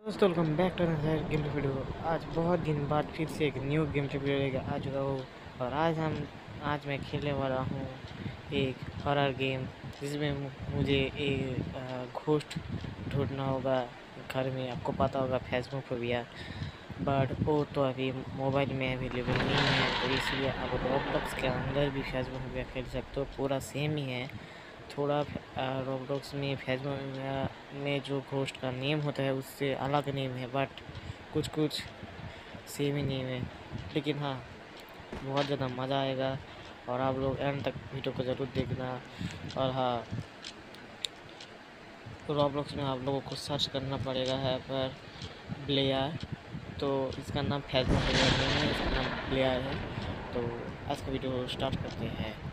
दोस्तों welcome back to another game play video. आज बहुत दिन बाद फिर से एक न्यू गेम प्ले वीडियो लेकर आ चुका हूँ और आज मैं खेलने वाला हूँ एक हॉरर गेम जिसमें मुझे एक घोस्ट ढूंढना होगा घर में। आपको पता होगा फेसबुक बट वो तो अभी मोबाइल में अवेलेबल नहीं है, तो इसलिए आप रोब्लॉक्स के अंदर भी फेसबुक खेल सकते हो। पूरा सेम ही है, थोड़ा रोब्लॉक्स में फेसबुक में जो घोस्ट का नेम होता है उससे अलग नेम है, बट कुछ कुछ सेम ही नेम है। लेकिन हाँ, बहुत ज़्यादा मज़ा आएगा और आप लोग एंड तक वीडियो को ज़रूर देखना। और हाँ, रोब्लॉक्स में आप लोगों को सर्च करना पड़ेगा है पर ब्लेयर, तो इसका नाम फेसबुक नहीं है, इसका नाम ब्लेयर है। तो आज का वीडियो स्टार्ट करते हैं।